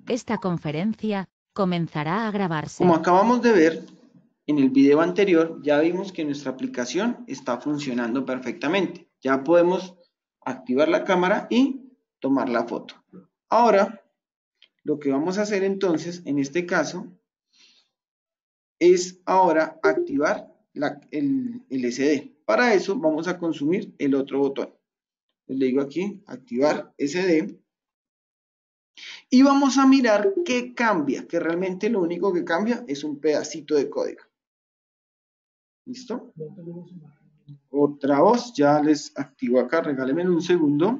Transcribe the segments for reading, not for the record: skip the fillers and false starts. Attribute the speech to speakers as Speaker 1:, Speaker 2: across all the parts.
Speaker 1: Esta conferencia comenzará a grabarse.
Speaker 2: Como acabamos de ver en el video anterior, ya vimos que nuestra aplicación está funcionando perfectamente. Ya podemos activar la cámara y tomar la foto. Ahora, lo que vamos a hacer entonces, en este caso, es ahora activar el SD. Para eso vamos a consumir el otro botón. Le digo aquí, activar SD. Y vamos a mirar qué cambia, que realmente lo único que cambia es un pedacito de código. ¿Listo? Otra voz, ya les activo acá, regálenme un segundo.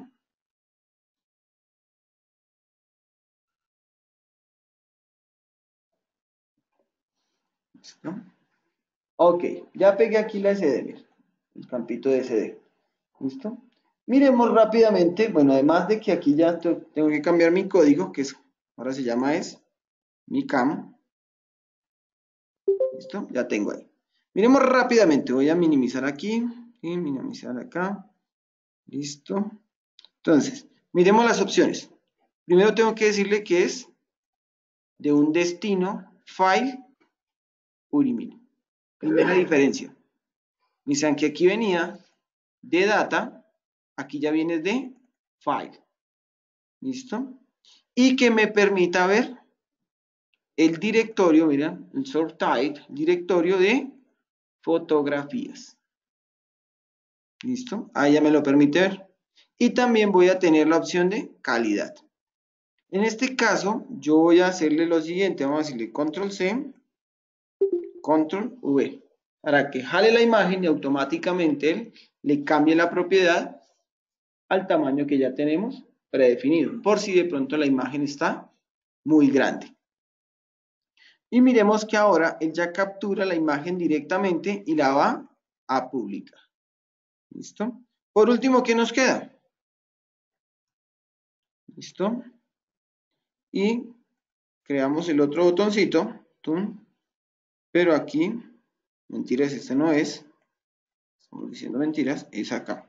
Speaker 2: ¿Listo? Ok, ya pegué aquí la SD, miren, el campito de SD. ¿Listo? Miremos rápidamente, bueno, además de que aquí ya tengo que cambiar mi código, que es, ahora se llama mi cam. ¿Listo? Ya tengo ahí. Miremos rápidamente, voy a minimizar aquí y minimizar acá. ¿Listo? Entonces, miremos las opciones. Primero tengo que decirle que es de un destino file URIMIL. Primera diferencia. Miren que aquí venía de data, aquí ya viene de file. ¿Listo? Y que me permita ver el directorio, miren, el sort type, directorio de fotografías. ¿Listo? Ahí ya me lo permite ver. Y también voy a tener la opción de calidad. En este caso, yo voy a hacerle lo siguiente. Vamos a decirle control C, control V, para que jale la imagen y automáticamente él le cambie la propiedad al tamaño que ya tenemos predefinido, por si de pronto la imagen está muy grande. Y miremos que ahora él ya captura la imagen directamente y la va a publicar. ¿Listo? Por último, ¿qué nos queda? ¿Listo? Y creamos el otro botoncito, pero aquí, mentiras, este no es, estamos diciendo mentiras, es acá.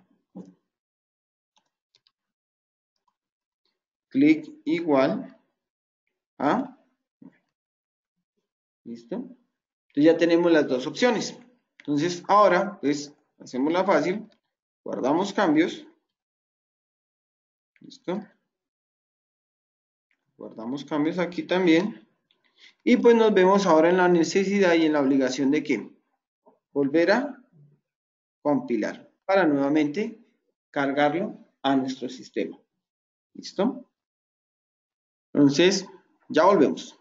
Speaker 2: Clic igual a, ¿listo? Entonces ya tenemos las dos opciones. Entonces ahora, pues, hacemos la fácil, guardamos cambios, ¿listo? Guardamos cambios aquí también. Y pues nos vemos ahora en la necesidad y en la obligación de que volver a compilar para nuevamente cargarlo a nuestro sistema. ¿Listo? Entonces, ya volvemos.